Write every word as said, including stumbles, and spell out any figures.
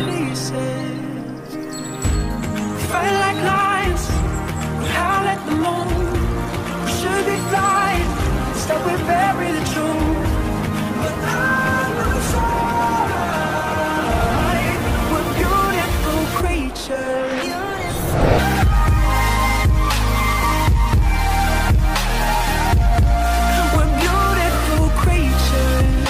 places. Felt like lions, we howl at the moon. We should be flying, instead we bury the truth. But I was right, we're beautiful creatures. We're beautiful creatures.